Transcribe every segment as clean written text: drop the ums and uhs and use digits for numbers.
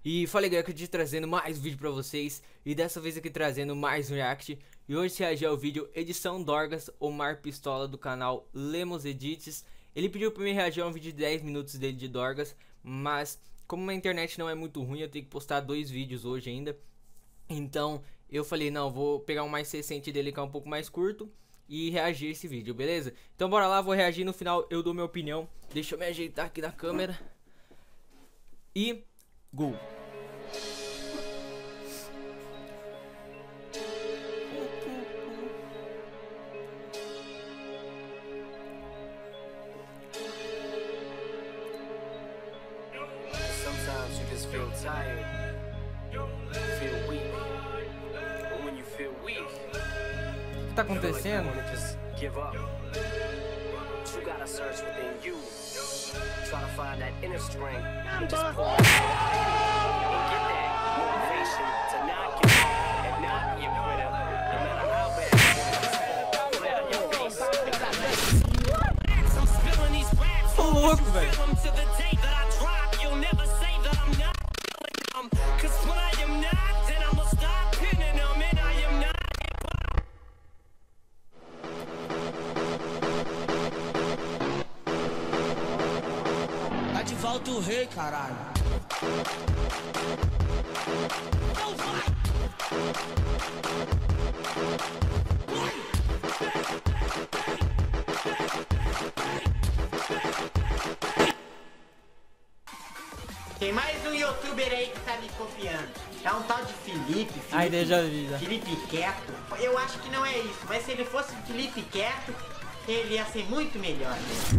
E falei, galera, que eu tô trazendo mais vídeo pra vocês. E dessa vez aqui trazendo mais um react. E hoje reagir ao vídeo Edição Dorgas Omar Pistola do canal Lemos Edits. Ele pediu pra mim reagir a um vídeo de 10 minutos dele de Dorgas, mas como a internet não é muito ruim, eu tenho que postar 2 vídeos hoje ainda. Então eu falei, não, vou pegar um mais recente dele que é um pouco mais curto e reagir a esse vídeo, beleza? Então bora lá, vou reagir, no final eu dou minha opinião. Deixa eu me ajeitar aqui na câmera. E go! Sometimes you just feel tired, feel weak. But when you feel weak, O que tá feel like you acontecendo? wanna just give up. But you gotta search within you, try to find that inner strength, and just pull it and get that motivation to not give up and not be a quitter, no matter how bad it is. Flat on your face, I'm spilling these raps. Ô louco, velho. Feel 'em to the day that I drop. You'll never say that I'm not. 'Cause when I am not, then I'ma stop pinning 'em, and I am not. Tá de volta o rei, caralho. Não vai! Tem mais um youtuber aí que tá me copiando. É um tal de Felipe. Ai, já vi, já. Felipe Quieto. Eu acho que não é isso, mas se ele fosse Felipe Quieto, ele ia ser muito melhor.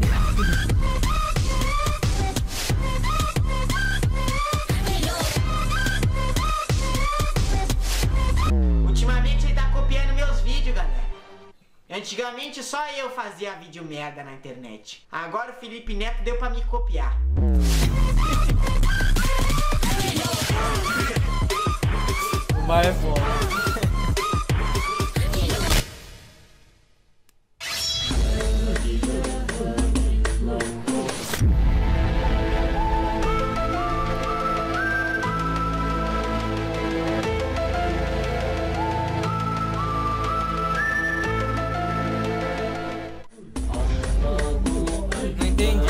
Ultimamente ele tá copiando meus vídeos, galera. Antigamente só eu fazia vídeo merda na internet. Agora o Felipe Neto deu pra me copiar. O mar é foda. Não entendi.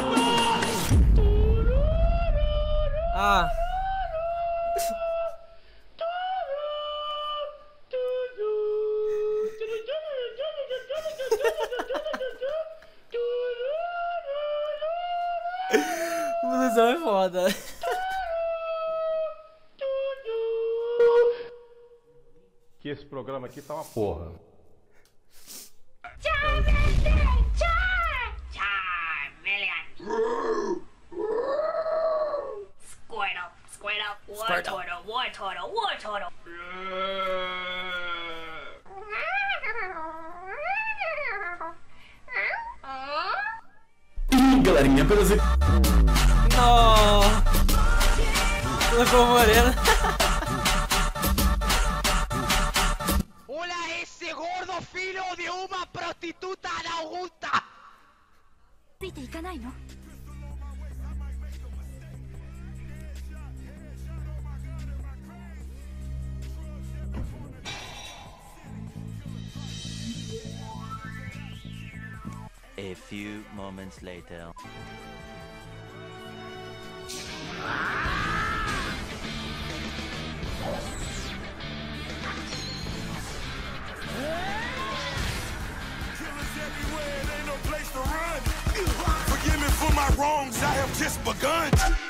Ah. O blusão é foda. Que esse programa aqui tá uma porra. War turtle, war turtle, war turtle. Galerinha, apenas... Não. Colocou morena. Olha esse gordo filho de uma prostituta da Augusta! A few moments later. Killers everywhere, it ain't no place to run. Forgive me for my wrongs, I have just begun.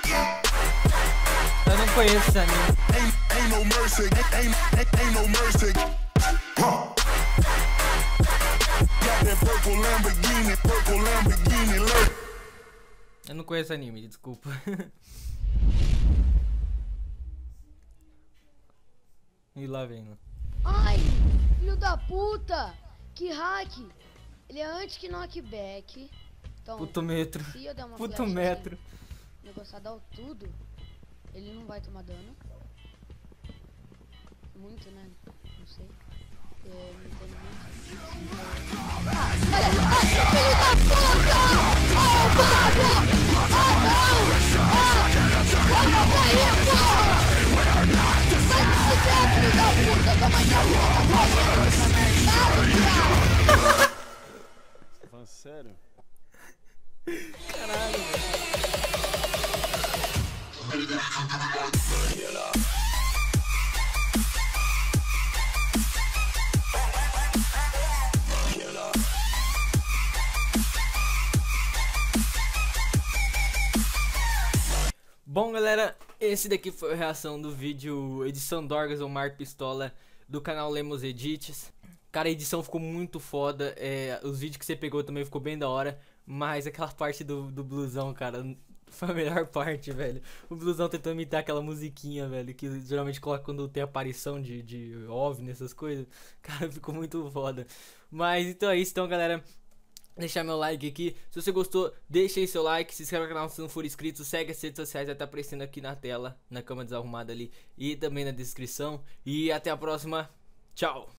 Eu não conheço esse anime. Ain't no mercy, ain't no mercy. Huh. Got that purple Lamborghini lurk. Eu não conheço anime, desculpa. E lá vem, né? Ai, filho da puta! Que hack! Ele é antes que knockback. Então, Putometro. se eu der uma Putometro. negociar tudo, ele não vai tomar dano. Muito, né? Não sei. Não entendo muito. Olha, filho da puta! Oh, Pablo! Oh, não! Oh, como é isso? sério? Caralho, velho. Bom, galera, esse daqui foi a reação do vídeo edição Dorgas ou Mark Pistola do canal Lemos Edits. Cara, a edição ficou muito foda, os vídeos que você pegou também ficou bem da hora, mas aquela parte do blusão, cara, foi a melhor parte, velho. O blusão tentando imitar aquela musiquinha, velho, que geralmente coloca quando tem aparição de OVNI, essas coisas. Cara, ficou muito foda. Mas então é isso, então, galera. Deixar meu like aqui, se você gostou, deixa aí seu like, se inscreve no canal se não for inscrito, segue as redes sociais, vai estar aparecendo aqui na tela, na cama desarrumada ali e também na descrição. E até a próxima, tchau!